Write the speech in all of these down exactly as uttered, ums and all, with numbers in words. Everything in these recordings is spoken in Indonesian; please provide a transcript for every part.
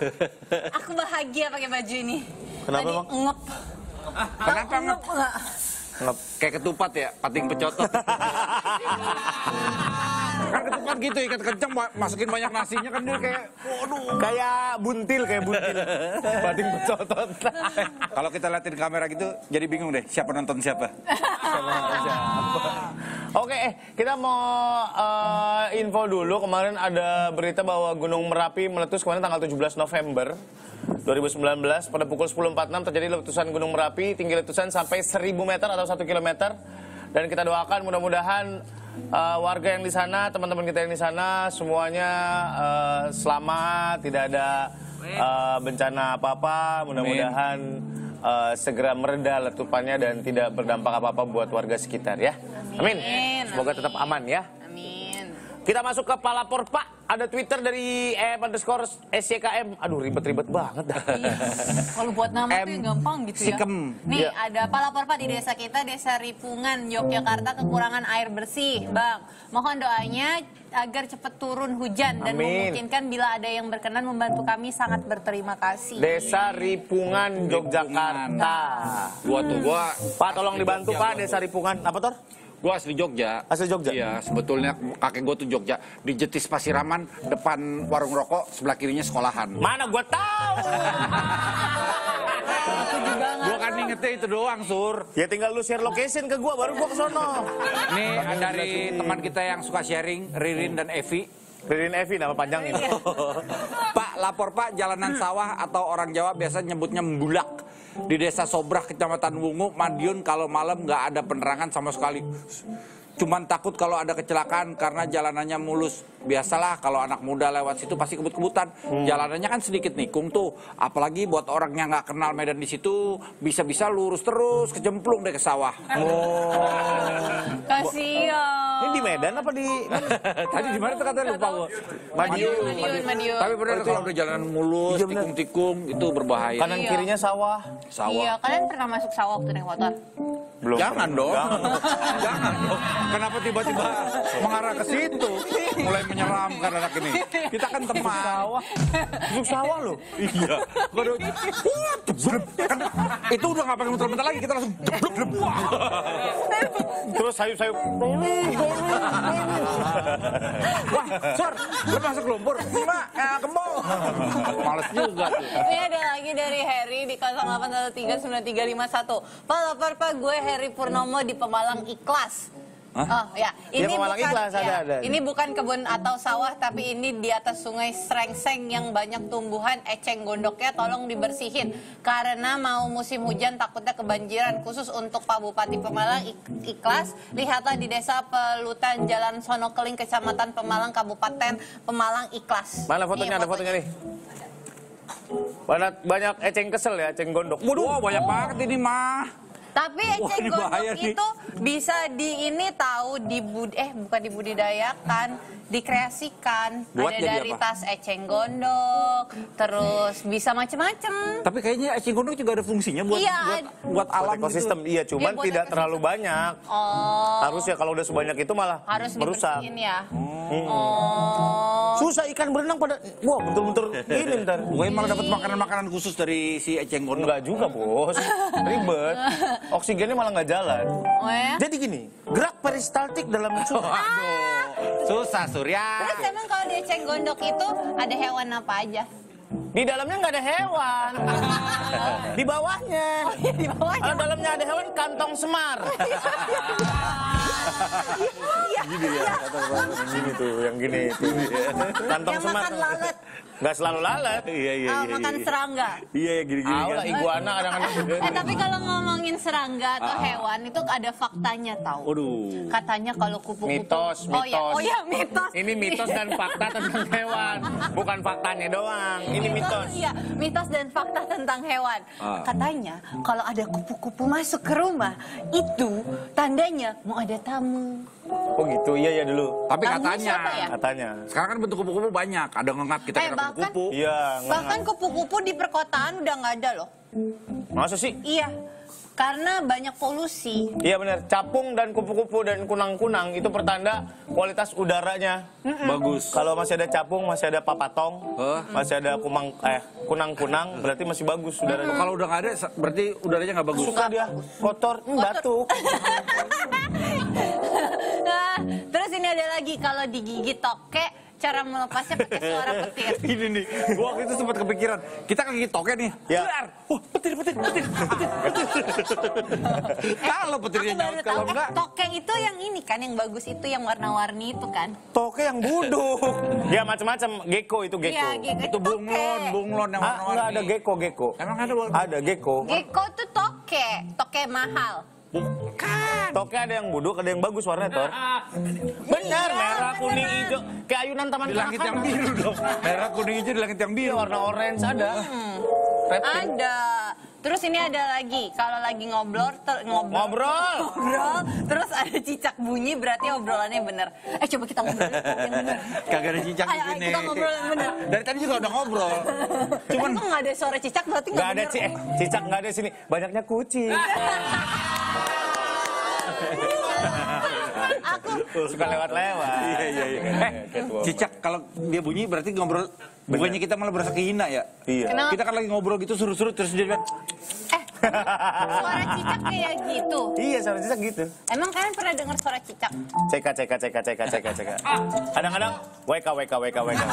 Aku bahagia pakai baju ini. Kenapa, Bang? Ngep. Kenapa ngep? Ngep. Kayak ketupat ya, pating pecotot. Kan ketupat gitu, ikat kencang masukin banyak nasinya kan dia kayak waduh. Kayak buntil, kayak buntil. Pating pecotot. Kalau kita liatin kamera gitu, jadi bingung deh siapa nonton siapa. Oke, eh, kita mau uh, info dulu. Kemarin ada berita bahwa Gunung Merapi meletus kemarin tanggal tujuh belas November dua ribu sembilan belas. Pada pukul sepuluh empat puluh enam terjadi letusan Gunung Merapi. Tinggi letusan sampai seribu meter atau satu kilometer. Dan kita doakan mudah-mudahan uh, warga yang di sana, teman-teman kita yang di sana, semuanya uh, selamat, tidak ada uh, bencana apa-apa. Mudah-mudahan uh, segera mereda letupannya dan tidak berdampak apa-apa buat warga sekitar ya. Amin. Amin. Semoga tetap aman ya. Amin. Kita masuk ke Palapor Pak. Ada Twitter dari M underscore S Y K M. Aduh ribet-ribet banget dah. Kalau buat nama tuh gampang gitu ya. Sikem. Nih Ya. ada Palapor Pak di desa kita, Desa Ripungan, Yogyakarta, kekurangan air bersih. Bang, mohon doanya agar cepat turun hujan dan Amin. memungkinkan bila ada yang berkenan membantu kami, sangat berterima kasih. Desa Ripungan, Yogyakarta. Gua tuh gua Pak tolong dibantu Pak, Desa Ripungan. Apa Tor? gua asli Jogja. Asli Jogja? Iya, sebetulnya kakek gua tuh Jogja. Di Jetis Pasiraman, depan warung rokok, sebelah kirinya sekolahan. Mana gua tahu. Aku juga nggak Gua kan ingetnya itu doang, Sur. Ya tinggal lu share location ke gua, baru gua ke sono. Nih dari teman kita yang suka sharing, Ririn dan Evi. Ririn Evi nama panjangnya. Pak, lapor Pak, jalanan sawah atau orang Jawa biasa nyebutnya mbulak. Di desa Sobrah, Kecamatan Wungu, Madiun, kalau malam nggak ada penerangan sama sekali. Cuman takut kalau ada kecelakaan karena jalanannya mulus. Biasalah kalau anak muda lewat situ pasti kebut-kebutan. Hmm. Jalanannya kan sedikit nikung tuh. Apalagi buat orang yang nggak kenal medan di situ, bisa-bisa lurus terus kejemplung deh ke sawah. Oh. kasihan. Ini di Medan apa di Tadi di mana tuh katanya lupa gua. Madiun, Madiun, Madiun. Tapi benar kalau udah jalanan mulus, Iya, bener. tikung-tikung itu berbahaya. kanan Iya. kirinya sawah? Sawah. Iya, kalian pernah masuk sawah waktu naik motor? Belum. Jangan pernah. dong. Jangan. Jangan dong. Kenapa tiba-tiba mengarah ke situ? Mulai menyeramkan anak ini. Kita kan teman. Sawah. Masuk sawah loh. Iya. Waduh. Wah, jeblek. Kan itu udah nggak pakai muter-muter lagi, kita langsung jeblek jeblek. Wah. Terus sayup-sayup. Wah, Sor, lu masuk lumpur. Enggak, eh, kembang. Males juga tuh. Ini ada lagi dari Harry di nol delapan satu tiga sembilan tiga lima satu. Pak, lapor Pak, gue Harry Purnomo di Pemalang Ikhlas. Hah? Oh ya, Iya, Pemalang Ikhlas, ada, ada. Ini bukan kebun atau sawah, tapi ini di atas sungai Srengseng yang banyak tumbuhan eceng gondoknya, tolong dibersihin. Karena mau musim hujan takutnya kebanjiran, khusus untuk Pak Bupati Pemalang Ik- Ikhlas. Lihatlah di Desa Pelutan, Jalan Sonokeling, Kecamatan Pemalang, Kabupaten Pemalang Ikhlas. Mana fotonya? Nih, Ada fotonya nih. Banyak banyak eceng kesel ya, eceng gondok. Waduh, banyak banget ini mah. Tapi Wah, eceng ini bahaya gondok nih. itu bisa di ini tahu di bud eh bukan dibudidayakan, dikreasikan. Buat Ada jadi dari apa? tas eceng gondok, terus bisa macem-macem. Tapi kayaknya eceng gondok juga ada fungsinya buat Iya, buat, ad- buat alam Ekosistem gitu. iya, cuman Iya, buat tidak ekosistem. terlalu banyak. Oh, Harusnya kalau udah sebanyak itu malah harus merusak. dibersihin ya. Hmm. Oh. Susah ikan berenang pada wah bentur-bentur ini ntar. Gue malah dapat makanan-makanan khusus dari si eceng gondok. Enggak juga bos, ribet. Oksigennya malah nggak jalan. Oh ya? Jadi gini, gerak peristaltik dalam sungai. Aduh, susah Surya. Terus emang kalau di eceng gondok itu ada hewan apa aja? Di dalamnya nggak ada hewan. Di bawahnya. Di bawahnya. Kalau dalamnya ada hewan, kantong semar. Gini ya, yang gini tuh, yang gini tuh. Kantong Yang semar. makan lalat. Nggak selalu lalat. Iya iya Oh, makan serangga. Iya ya gini-gini. Ah, lah iguana kadang-kadang. Eh, tapi kalau ngomongin serangga atau hewan itu ada faktanya tahu. Waduh. Katanya kalau kupu-kupu. Mitos, Oh ya, mitos. oh ya mitos. Ini mitos dan fakta tentang hewan, bukan faktanya doang. Ini mitos. Iya, mitos dan fakta tentang hewan. Ah. Katanya kalau ada kupu-kupu masuk ke rumah, itu tandanya mau ada tamu. Oh gitu, iya ya dulu. Tapi Tamunya katanya, siapa ya? Katanya. sekarang kan bentuk kupu-kupu banyak. Ada ngengap kita Eh, kira bahkan- kupu-kupu. Iya. Bahkan kupu-kupu di perkotaan udah nggak ada loh. Masa sih? Iya. Karena banyak polusi. Iya benar, capung dan kupu-kupu dan kunang-kunang itu pertanda kualitas udaranya Bagus. Kalau masih ada capung, masih ada papatong, Huh? masih ada kumang eh kunang-kunang, berarti masih bagus udaranya. Kalau udah nggak ada, berarti udaranya nggak bagus. Suka dia kotor, hmm, batuk. Nah, terus ini ada lagi kalau digigit toke, cara melepasnya pakai suara petir. Ini nih, gua waktu itu sempat kepikiran. Kita kan gigit toke nih. Ya. Keluar. Oh, petir, petir, petir, petir, petir. Kalau petirnya Aku baru nyaut, tahu, kalau eh, enggak, toke itu yang ini kan, yang bagus itu yang warna-warni itu kan? Toke yang buduk. Ya macam-macam, gecko itu gecko. Iya, gecko itu itu toke. bunglon, bunglon yang Ah, warna-warni. enggak ada gecko, gecko. Emang ada warna? Ada gecko. Gecko tuh toke, toke mahal. Bukan. Toke ada yang buduk, ada yang bagus warnanya, Tor. Benar, merah, kuning, hijau. Kayak ayunan taman Di langit yang kanak-kanak. biru dong. Merah, kuning, hijau di langit yang Iya, biru. warna orange ada. Reptil. Ada. Terus ini ada lagi, kalau lagi ngobrol, ter- ngobrol, Ngobrol. ngobrol, terus ada cicak bunyi, berarti obrolannya bener. Eh coba kita ngobrol yang bener. Kagak ada cicak di Ayo, ayo, sini. kita ngobrol yang bener. Dari tadi juga udah ngobrol. Cuman Cuman nggak ada suara cicak, berarti Nggak nggak ada bener. ci eh, cicak nggak ada sini. Banyaknya kucing. Aku Suka lewat-lewat. Iya, iya, iya. Eh, cicak kalau dia bunyi berarti ngobrol. Bukannya kita malah berasa kehina ya? Iya. Kenapa? Kita kan lagi ngobrol gitu suruh-suruh terus dia bilang, eh suara cicak kayak gitu. Iya, suara cicak gitu. Emang kalian pernah dengar suara cicak? Ceka, ceka, ceka, ceka, ceka, ceka. Kadang-kadang weka, weka, weka, weka.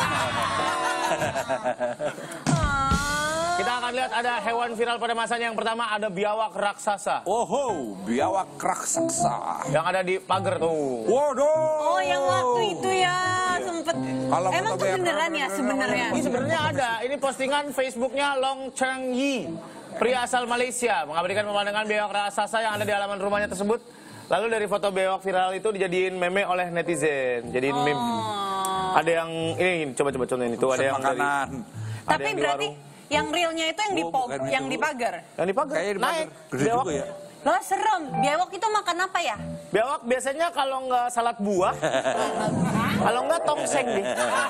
Kita akan lihat ada hewan viral pada masanya. Yang pertama ada biawak raksasa. "Oho, biawak raksasa." Yang ada di pagar tuh. Waduh. Oh yang waktu itu ya sempet. Kalau Emang foto tuh biawak- beneran ya sebenarnya? Ini sebenarnya ada. Ini postingan Facebooknya Long Cheng Yi, pria asal Malaysia, mengabadikan pemandangan biawak raksasa yang ada di halaman rumahnya tersebut. Lalu dari foto biawak viral itu dijadiin meme oleh netizen, jadiin meme. Oh. Ada yang ini, coba-coba contohin itu. Ada yang dari, makanan. ada Tapi yang di berarti warung. yang realnya itu yang di Oh, po- bukan yang itu. di pagar. Yang di pagar. Kayaknya di pagar. Naik. Gede Biawak. juga ya. Loh serem, biawak itu makan apa ya? Biawak biasanya kalau nggak salad buah, kalau nggak tongseng deh.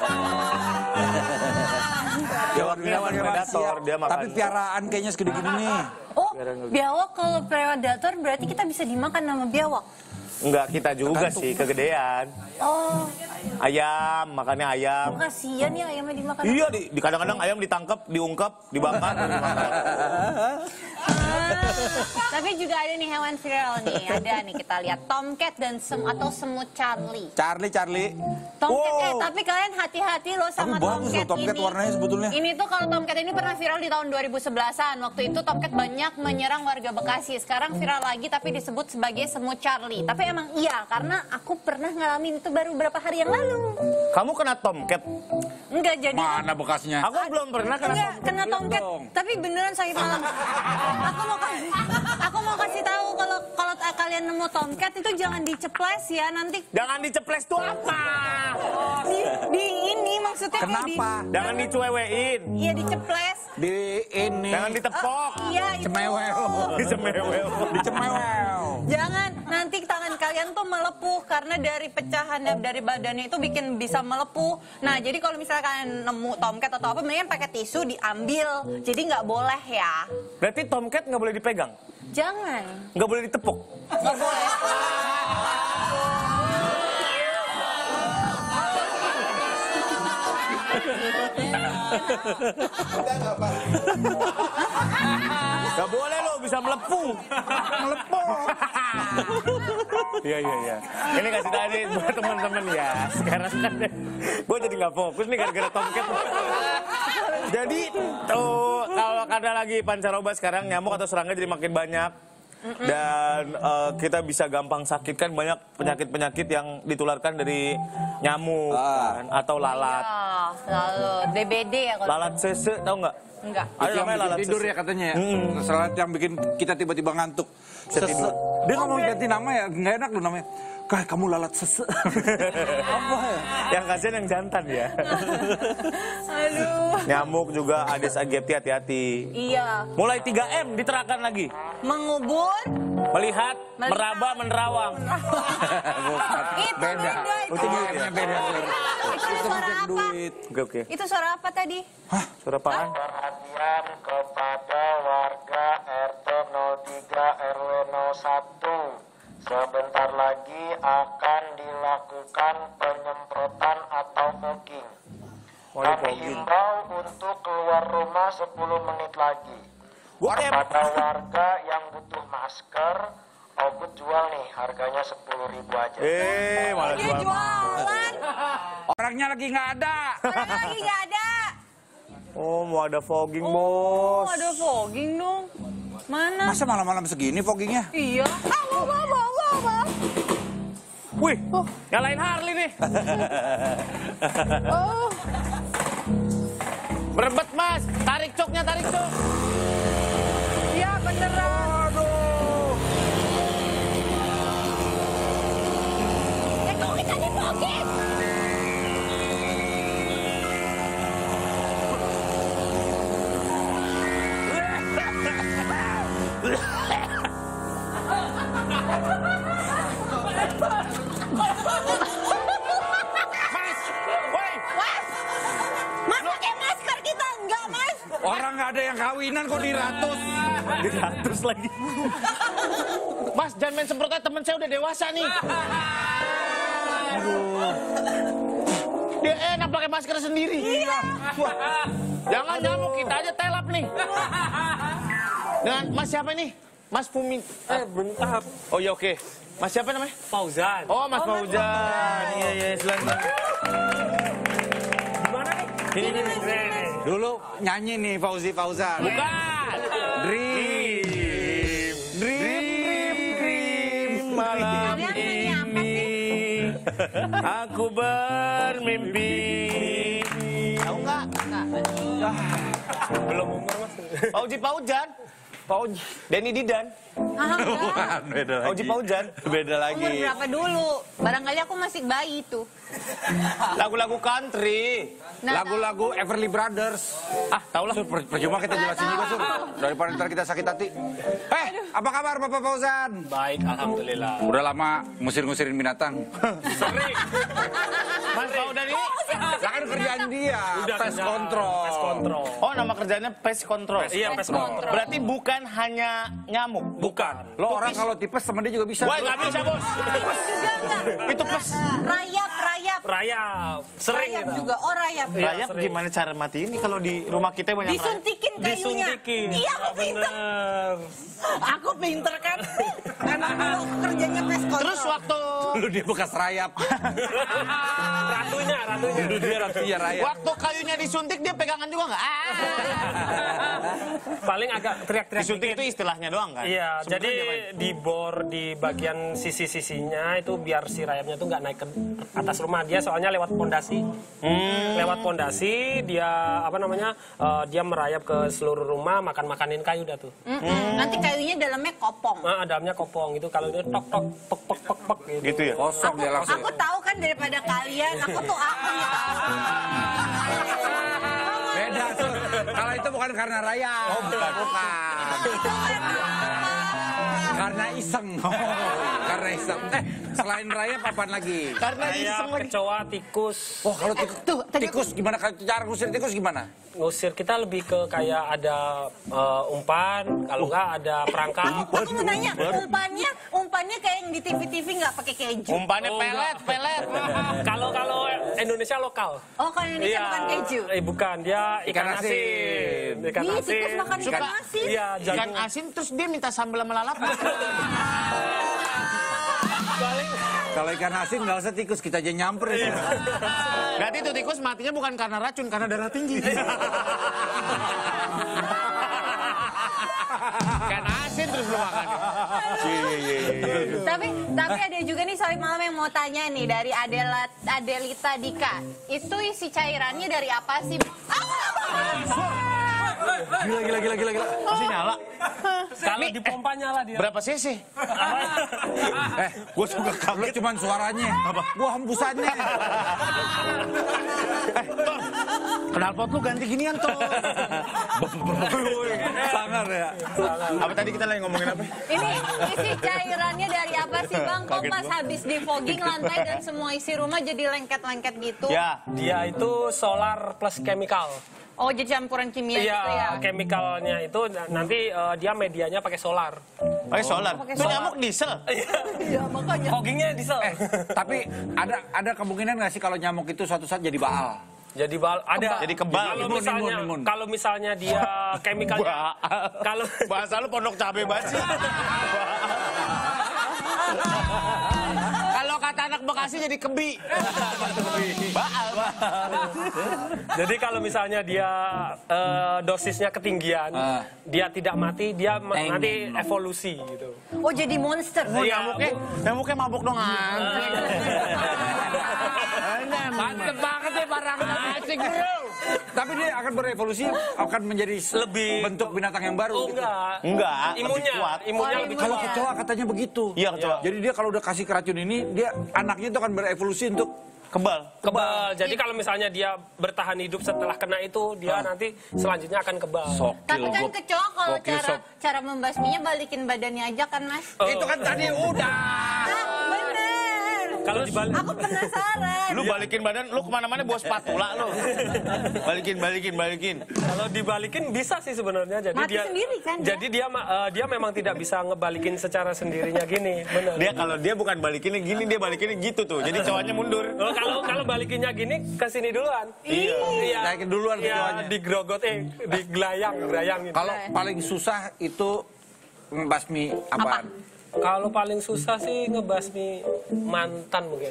Biawak Biawak predator, dia makan. Tapi piaraan kayaknya segede gini nih. Oh, biawak kalau predator berarti kita bisa dimakan sama biawak. Enggak, kita juga sih, kegedean. Oh, Ayam, makannya ayam. kasihan ya ayamnya dimakan. Iya, di, di kadang-kadang ayam ditangkap, diungkap, dibakar, baru dimakan. Ah, tapi juga ada nih hewan viral nih. Ada nih kita lihat tomcat dan sem atau semut Charlie. Charlie, Charlie. Tomcat, Wow. eh tapi kalian hati-hati loh sama Tapi bagus tomcat, loh tomcat ini. warnanya sebetulnya. Ini tuh kalau tomcat ini pernah viral di tahun dua ribu sebelas-an. Waktu itu tomcat banyak menyerang warga Bekasi. Sekarang viral lagi tapi disebut sebagai semut Charlie. Tapi emang iya karena aku pernah ngalamin itu baru beberapa hari yang lalu. Kamu kena tomcat? Enggak jadi. Mana bekasnya? Aku belum pernah kena Enggak, tomcat. kena tomcat. dong. Tapi beneran sakit malam. Aku mau kasih, aku mau kasih tahu kalau kalau kalian nemu tomcat itu jangan diceples ya nanti Jangan diceples tuh apa? di, di ini maksudnya kayak di, Kenapa? Jangan dicuewein. iya diceples. Di ini. Jangan ditepok. Iya itu. Cemewel. Disemewel. Dicemewel. Jangan nanti tangan kalian tuh melepuh karena dari pecahan dari badannya itu bikin bisa melepuh. Nah jadi kalau misalnya kalian nemu tomcat atau apa, mendingan pakai tisu diambil. Jadi nggak boleh ya. Berarti tomcat nggak boleh dipegang? Jangan. Nggak boleh ditepuk? Nggak boleh. Nggak boleh lo, bisa melepuh. Melepuh. Iya, iya, iya. Ini kasih tadi buat teman-teman ya. Sekarang kan gue jadi nggak fokus nih gara-gara tomcat. Jadi tuh kalau ada lagi pancaroba sekarang nyamuk atau serangga jadi makin banyak. Dan eh, kita bisa gampang sakit kan banyak penyakit-penyakit yang ditularkan dari nyamuk Ah. kan, atau lalat. Ya, lalu D B D ya kalau Lalat sese tau nggak? enggak. Ada Itu yang namanya bikin lalat tidur sese. ya katanya ya. Salah yang bikin kita tiba-tiba ngantuk. Bisa Sese. tidur. Dia ngomong ganti nama ya, nggak enak loh namanya. Kah, kamu lalat sese. Apa ya? Yang kasihan yang jantan ya. Aduh. Nyamuk juga Aedes aegypti, hati-hati. Iya. Mulai tiga M diterapkan lagi. Mengubur. Melihat, Melihat. meraba, menerawang. Bukan. Itu Beda. beda, itu. Itu M-nya beda. Itu suara apa? Duit. Oke, oke. Itu suara apa tadi? Suara apaan? Perhatian kepada warga R T nol tiga akan dilakukan penyemprotan atau fogging. Kami himbau untuk keluar rumah sepuluh menit lagi. Pada warga yang butuh masker, Ogut jual nih, harganya sepuluh ribu aja. Eh, malah Dia jual. jualan. Orangnya lagi nggak ada. Orang lagi nggak ada. Oh, mau ada fogging, Oh, bos. ada fogging dong. Mana? Masa malam-malam segini foggingnya? Iya. Ah, mau, mau, mau, mau, mau. Wih, nyalain Harley nih. Oh. Berebet, Mas. Tarik coknya, tarik cok. Iya, beneran. Aduh. Eh, kok kita di fogging? Mas, woi. Mas, Mas pakai masker kita enggak, Mas? Orang nggak ada yang kawinan kok diratus. Diratus lagi. Mas, jangan main semprotnya, temen saya udah dewasa nih. Aduh. Dia enak pakai masker sendiri. Iya. Wah, jangan nyamuk, kita aja telap nih. Dengan Mas siapa nih? Mas Fumi. Eh, bentar. Oh iya, oke. Mas siapa namanya? Fauzan. Oh, Mas Fauzan. Iya, iya, silakan. Gimana nih? Ini, ini, ini, ini. Dulu nyanyi nih Fauzi Fauzan. Bukan. Dream. Dream, dream, dream, malam Kalian nyanyi apa ini aku bermimpi. Tahu nggak? Enggak. Belum umur, Mas. Fauzi Fauzan, Fauzi. Denny Didan, Ah, enggak. Beda Fauzi Fauzan. Beda Umur berapa dulu? Barangkali aku masih bayi tuh. Lagu-lagu country. Nah, Lagu-lagu Everly Brothers. Ah, tau lah. Sur, per- percuma kita jelasin juga, Sur. Daripada ntar kita sakit hati. Eh, apa kabar Bapak Fauzan? Baik, alhamdulillah. Udah lama ngusir-ngusirin binatang. Sering. Mas Fauzan ini. Lah kan kerjaan dia, Udah pest kerja. control. Pest control. Oh, nama kerjanya pest control. Iya, pest control. Berarti bukan hanya nyamuk. Bukan. Lo orang kalau tipes sama dia juga bisa. Wah, nggak bisa, bos. juga enggak. Itu pes. Rayap, rayap. Rayap. Sering Rayap kita. juga. Oh, rayap. Iya, Rayap sering. gimana cara mati ini kalau di rumah kita banyak rayap? Disuntikin kayunya. Disuntikin. Iya, aku pinter. Bener. Aku pinter kan. Emang dulu aku kerjanya pest control. Terus waktu Lu dia bekas rayap. Ratunya, ratunya. Dulu dia ratunya rayap. waktu kayunya disuntik dia pegangan juga nggak? Ah. Paling agak teriak-teriak Disuntik dikit. itu istilahnya doang kan? Iya, Sebetulnya jadi diapain? di bor di bagian sisi-sisinya itu biar si rayapnya tuh nggak naik ke atas rumah dia, soalnya lewat pondasi. Hmm. Lewat pondasi dia apa namanya? eh, dia merayap ke seluruh rumah, makan-makanin kayu dah tuh. Mm-mm. Nanti kayunya dalamnya kopong. Nah, dalamnya kopong itu kalau dia tok tok pek pek pek pek gitu. Gitu ya? Kosong Aku, dia langsung. aku tahu kan daripada kalian, aku tuh ahli tahu. Beda, Sur. Kalau itu bukan karena rayap. Oh, bukan. Bukan. Itu kan Karena iseng. Karena iseng. Eh, selain rayap apaan lagi? Karena Rayap, iseng lagi. kecoa, tikus. Oh, kalau tikus, Tuh, tadi tikus gimana? Cara ngusir tikus gimana? Ngusir kita lebih ke kayak ada eh, umpan, kalau nggak ada perangkap. Aku, aku mau nanya, umpannya, umpannya kayak yang di T V-T V nggak pakai keju? Umpannya Oh, pelet, enggak. pelet. Kalau kalau Indonesia lokal. Oh, kalau Indonesia bukan keju? Eh bukan, dia ikan, Ikan asin. asin. Ikan Ih, asin. tikus makan ikan Suka- asin. Iya, Ikan jagung. asin terus dia minta sambal sama lalap. Kalau ikan asin nggak usah tikus, kita aja nyamperin. Berarti itu tikus matinya bukan karena racun, karena darah tinggi. Ikan asin terus lu makan. Tapi tapi ada juga nih Sohib Malam yang mau tanya nih dari Adela, Adelita Dika. Itu isi cairannya dari apa sih? Gila, gila, gila, gila, gila. Masih nyala. Kalau di pompa nyala dia. Berapa cc? Eh, gue suka kaget cuman suaranya. Apa? Gue hembusannya. Eh, Ton. Knalpot lu ganti ginian, Ton. Sangar ya. Apa tadi kita lagi ngomongin apa? Ini isi cairannya dari apa sih Bang? Kok Kaget pas gua. habis di fogging lantai dan semua isi rumah jadi lengket-lengket gitu? Ya. Dia itu solar plus chemical. Oh, jadi campuran kimia Iya, gitu ya? chemicalnya itu nanti uh, dia medianya pakai solar. Pakai solar. Itu nyamuk diesel. Iya, makanya. Foggingnya diesel. Eh, tapi ada ada kemungkinan nggak sih kalau nyamuk itu suatu saat jadi baal? Jadi bal ada. Jadi kebal. Kalau Imun, misalnya imun, imun. kalau misalnya dia chemicalnya kalau Bahasa lu pondok cabe banget sih. Kalau kata anak Bekasi jadi kebi. Baal. Jadi kalau misalnya dia eh, dosisnya ketinggian, Ah. dia tidak mati, dia ma- Eng. nanti evolusi gitu. Oh, jadi monster. Oh, Iya, nyamuknya, nyamuknya mabuk dong anjing. Mantep banget ya barang asik bro. Tapi dia akan berevolusi, akan menjadi Lebih- bentuk binatang yang baru. Oh gitu. enggak. Enggak, Imunnya, lebih kuat. imunnya Oh, lebih Kalau kuat. kecoa katanya begitu. Iya, kecoa. Jadi dia kalau udah kasih racun ini, dia anaknya itu akan berevolusi untuk Kebal. Kebal. Jadi kalau misalnya dia bertahan hidup setelah kena itu, dia nanti selanjutnya akan kebal. Tapi kan Gokil, kecoa kalau gokil, cara sob. cara membasminya balikin badannya aja kan, Mas? Oh. Itu kan tadi udah. Ah, bener. Kalau dibalik, Aku penasaran. Lu balikin badan, lu kemana-mana bawa spatula lu. Balikin, balikin, balikin. kalau dibalikin bisa sih sebenarnya. Jadi Mati dia sendiri kan dia? Jadi dia ma- eh, dia memang tidak bisa ngebalikin secara sendirinya gini, benar. Dia kalau dia bukan balikinnya gini, dia balikinnya gitu tuh. Jadi cowoknya mundur. Oh, kalau kalau balikinnya gini ke sini duluan. Iya. Iya. Naikin duluan Iya, kecoanya. digrogot eh digelayang, gelayang gitu. Kalau paling susah itu ngebasmi apaan? Kalau paling susah sih ngebasmi mantan mungkin.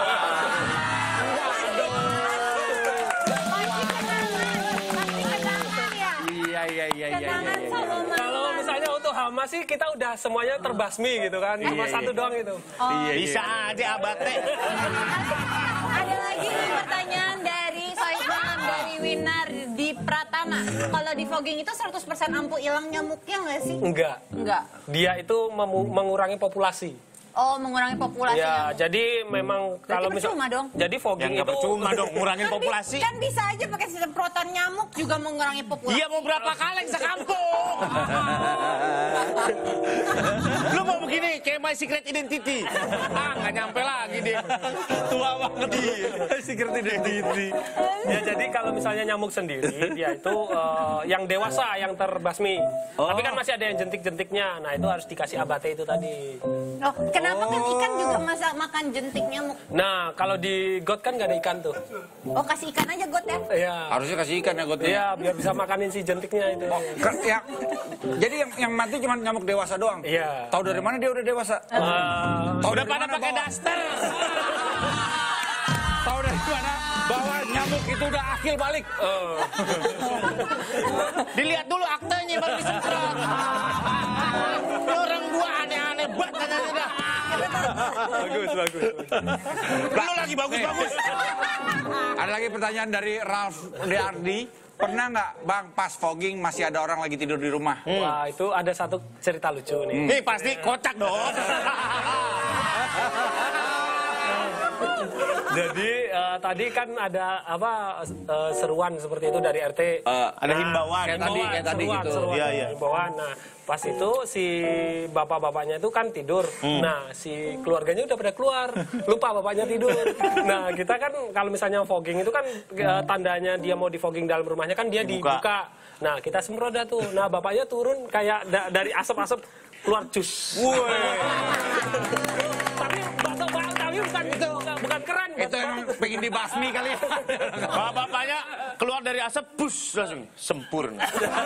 Iya iya iya iya. Kenangan sama mama. Kalau misalnya untuk hama sih kita udah semuanya terbasmi gitu kan. Cuma satu doang itu. Bisa aja abate. Ada lagi nih pertanyaan dari Soibam, dari Winar di Pratama. Kalau di fogging itu seratus persen ampuh hilang nyamuknya nggak sih? Enggak. Enggak. Dia itu memu- mengurangi populasi. Oh, mengurangi populasi Ya, nyamuk. jadi memang kalau misal percuma dong. jadi Yang fogging nggak itu percuma dong, ngurangin Kan bi- populasi. Kan bisa aja pakai semprotan nyamuk juga mengurangi populasi. Iya mau berapa kaleng sekampung? Lu mau begini kayak My Secret Identity? Ah nggak nyampe lagi deh. Tua banget dia. Secret Identity. Ya jadi kalau misalnya nyamuk sendiri dia itu eh, yang dewasa yang terbasmi. Tapi kan masih ada yang jentik-jentiknya. Nah, itu harus dikasih abate itu tadi. Oh, kenapa kan ikan juga masa makan jentik nyamuk? Nah, kalau di got kan nggak ada ikan tuh. Oh, kasih ikan aja got ya. Iya. Harusnya kasih ikan ya gotnya. Iya, biar bisa makanin si jentiknya itu. Ke- ya, jadi yang yang mati cuma nyamuk dewasa doang. Iya. Tahu dari mana dia udah dewasa? Eh, Tahu Udah dari pada mana pakai bahwa- daster. Tahu dari mana bahwa nyamuk itu udah akil balik? eh, Dilihat dulu aktenya baru disemprot. Ini orang dua aneh-aneh banget katanya dah. bagus, bagus. Lu lagi bagus-bagus. Ada lagi pertanyaan dari Ralph Deardi. Pernah nggak Bang pas fogging masih ada orang lagi tidur di rumah? Wah, itu ada satu cerita lucu nih. Nih pasti kocak dong. Jadi eh, tadi kan ada apa eh, seruan seperti itu dari R T. Ada himbauan. kayak tadi, kayak tadi seruan, gitu. seruan, Iya, iya. himbauan. Nah, pas itu si bapak-bapaknya itu kan tidur. Nah, si keluarganya udah pada keluar. Lupa bapaknya tidur. Nah, kita kan kalau misalnya fogging itu kan eh, tandanya dia mau di fogging dalam rumahnya kan dia Dibuka. dibuka. Nah, kita semprot dah tuh. Nah, bapaknya turun kayak da- dari asap-asap keluar cus. Tapi batok bang, tapi bukan itu, bukan keren. Itu emang pengen dibasmi kali ya. Bapak-bapaknya keluar dari asap, bus langsung sempurna.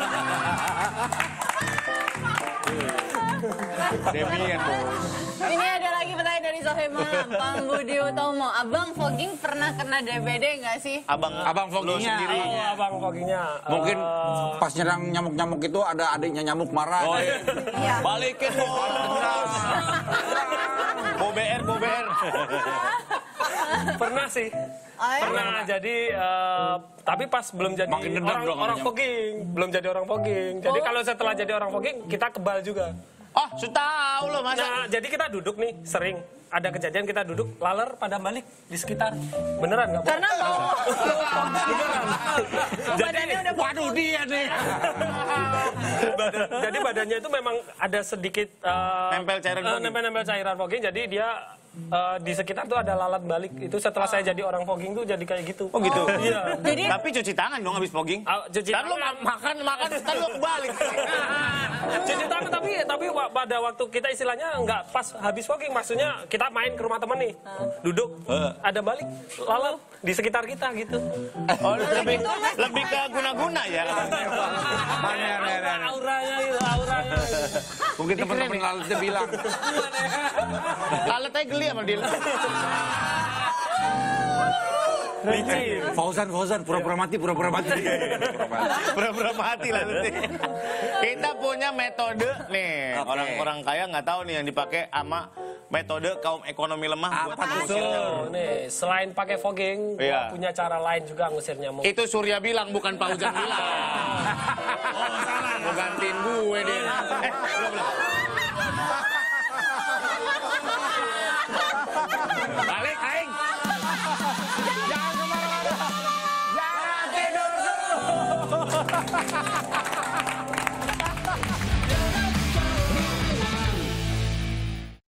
Demian bos. Ini ada lagi pertanyaan dari Sohib Malam, Bang Budi Utomo. Abang fogging pernah kena D B D nggak sih? Abang, Abang lu foggingnya. sendiri. Oh, abang foggingnya. Mungkin Eh, pas nyerang nyamuk-nyamuk itu ada adiknya nyamuk marah. Oh iya. Iya. Balikin bos. Bober, bober. pernah sih. Oh, ya? Pernah jadi eh, tapi pas belum jadi Makin dendam orang dong orang namanya. fogging, belum jadi orang fogging. Jadi kalau setelah jadi orang fogging kita kebal juga. Oh, sudah tahu lo masa. Nah, jadi kita duduk nih sering ada kejadian kita duduk laler pada balik di sekitar. Beneran nggak? Karena mau Beneran. badannya udah Waduh dia nih. Badan- jadi badannya itu memang ada sedikit eh, Nempel cairan eh, fogging. nempel-nempel cairan fogging. Jadi dia eh, di sekitar tuh ada lalat balik. Itu setelah saya jadi orang fogging tuh jadi kayak gitu. Oh gitu? Iya. Jadi Tapi cuci tangan dong habis fogging. Ah, cuci Kan lu tangan. ma- makan, makan, kan lu kebalik. Cuci tangan tapi tapi wa- pada waktu kita istilahnya nggak pas habis fogging, maksudnya kita main ke rumah temen nih, duduk, ada balik lalat di sekitar kita gitu. Oh, lebih, lebih ke guna-guna ya. Aneh, aneh, aneh, aneh. Auranya gitu, auranya. Gitu. Mungkin teman-teman lalatnya bilang. Lalat aja geli sama dia. Licin. Fauzan, Fauzan, pura-pura mati, pura-pura mati. Pura-pura mati lah nanti. Kita punya metode nih. Oke. Orang-orang kaya nggak tahu nih yang dipakai sama metode kaum ekonomi lemah buat Apa tuh? ngusir nyamuk. Tuh, nih, selain pakai fogging, gua Iya. punya cara lain juga ngusir nyamuk. Itu Surya bilang, bukan Pak Ujang bilang. Oh, salah. Mau gantiin gue deh. Eh, belum, belum.